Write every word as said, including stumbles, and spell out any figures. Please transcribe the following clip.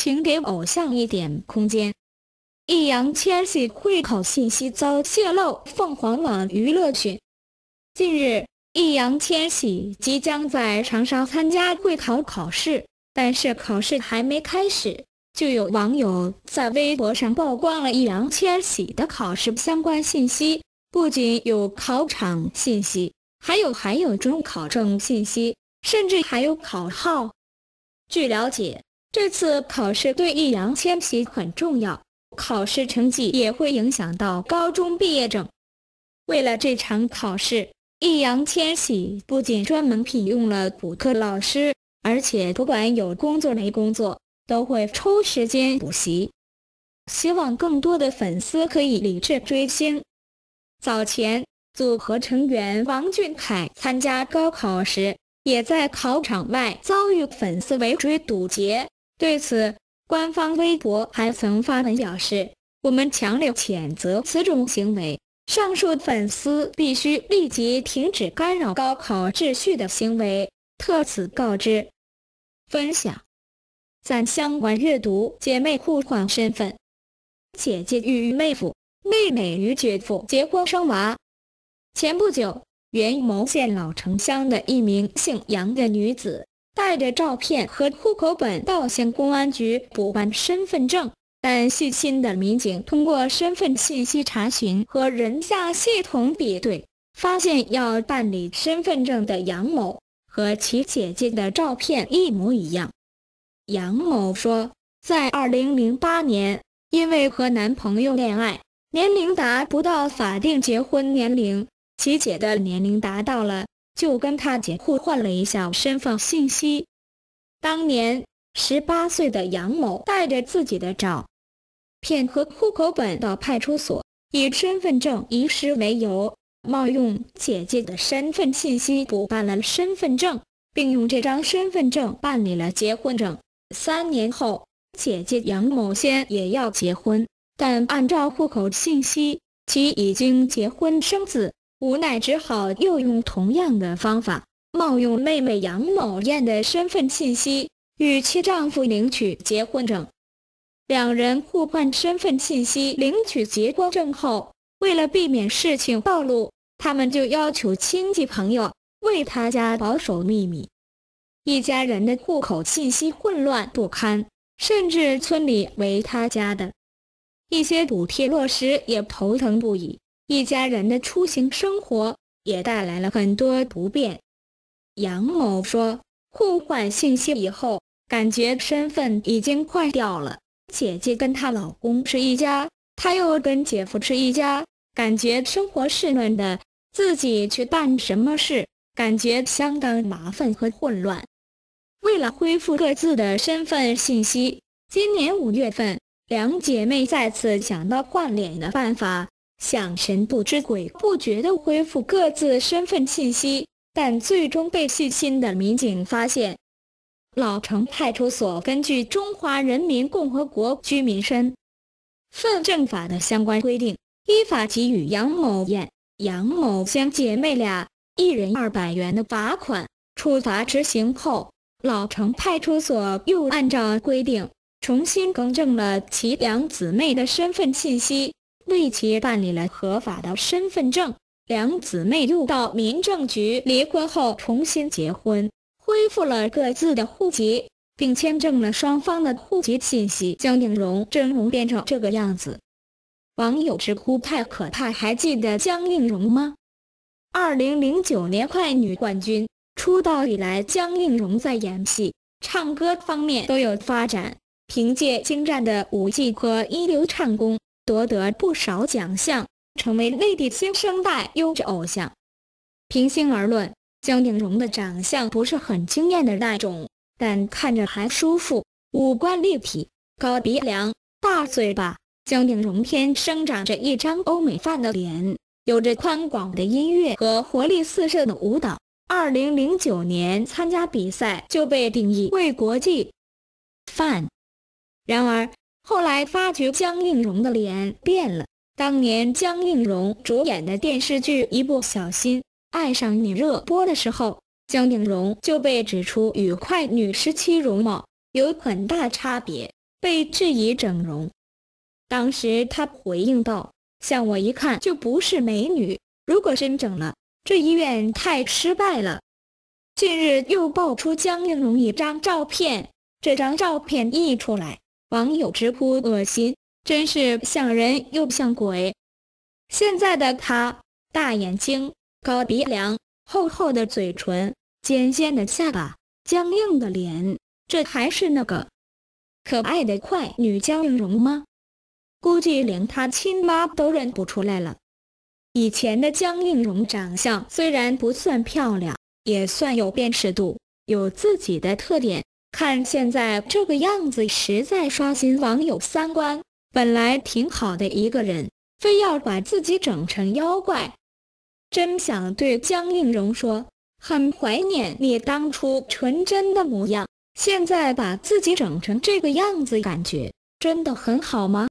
请给偶像一点空间。易烊千玺会考信息遭泄露，凤凰网娱乐讯。近日，易烊千玺即将在长沙参加会考考试，但是考试还没开始，就有网友在微博上曝光了易烊千玺的考试相关信息，不仅有考场信息，还有还有中考证信息，甚至还有考号。据了解，这次考试对易烊千玺很重要，考试成绩也会影响到高中毕业证。为了这场考试，易烊千玺不仅专门聘用了补课老师，而且不管有工作没工作，都会抽时间补习。希望更多的粉丝可以理智追星。早前，组合成员王俊凯参加高考时，也在考场外遭遇粉丝围追堵截。对此，官方微博还曾发文表示：“我们强烈谴责此种行为，上述粉丝必须立即停止干扰高考秩序的行为，特此告知。”分享赞相关阅读，姐妹互换身份，姐姐与妹夫，妹妹与姐夫结婚生娃。前不久，原牟县老城乡的一名姓杨的女子，带着照片和户口本到县公安局补办身份证，但细心的民警通过身份信息查询和人下系统比对，发现要办理身份证的杨某和其姐姐的照片一模一样。杨某说，在二零零八年，因为和男朋友恋爱，年龄达不到法定结婚年龄，其姐的年龄达到了，就跟他姐互换了一下身份信息。当年十八岁的杨某带着自己的照片和户口本到派出所，以身份证遗失为由，冒用姐姐的身份信息补办了身份证，并用这张身份证办理了结婚证。三年后，姐姐杨某仙也要结婚，但按照户口信息，其已经结婚生子，无奈只好又用同样的方法，冒用妹妹杨某艳的身份信息，与其丈夫领取结婚证。两人互换身份信息领取结婚证后，为了避免事情暴露，他们就要求亲戚朋友为他家保守秘密。一家人的户口信息混乱不堪，甚至村里为他家的一些补贴落实也头疼不已，一家人的出行生活也带来了很多不便。杨某说，互换信息以后，感觉身份已经快掉了，姐姐跟她老公是一家，她又跟姐夫是一家，感觉生活是乱的，自己去办什么事，感觉相当麻烦和混乱。为了恢复各自的身份信息，今年五月份，两姐妹再次想到换脸的办法，想神不知鬼不觉地恢复各自身份信息，但最终被细心的民警发现。老城派出所根据《中华人民共和国居民身份证法》的相关规定，依法给予杨某艳、杨某香姐妹俩一人二百元的罚款。处罚执行后，老城派出所又按照规定重新更正了其两姊妹的身份信息，为其办理了合法的身份证。两姊妹又到民政局离婚后重新结婚，恢复了各自的户籍，并签证了双方的户籍信息。江映蓉真容变成这个样子，网友直呼太可怕。还记得江映蓉吗？二零零九年快女冠军，出道以来江映蓉在演戏、唱歌方面都有发展，凭借精湛的舞技和一流唱功，夺得不少奖项，成为内地新生代优质偶像。平心而论，江映蓉的长相不是很惊艳的那种，但看着还舒服，五官立体，高鼻梁、大嘴巴。江映蓉天生长着一张欧美范的脸，有着宽广的音乐和活力四射的舞蹈。二零零九年参加比赛就被定义为国际范，然而后来发觉江映蓉的脸变了。当年江映蓉主演的电视剧《一不小心爱上你》热播的时候，江映蓉就被指出与快女时期容貌有很大差别， 被质疑整容。当时她回应道：“像我一看就不是美女，如果真整了，这医院太失败了。”近日又爆出江映蓉一张照片，这张照片一出来，网友直呼恶心，真是像人又像鬼。现在的她，大眼睛、高鼻梁、厚厚的嘴唇、尖尖的下巴、僵硬的脸，这还是那个可爱的快女江映蓉吗？估计连她亲妈都认不出来了。以前的江映蓉长相虽然不算漂亮，也算有辨识度，有自己的特点。看现在这个样子，实在刷新网友三观。本来挺好的一个人，非要把自己整成妖怪。真想对江映蓉说，很怀念你当初纯真的模样，现在把自己整成这个样子，感觉真的很好吗？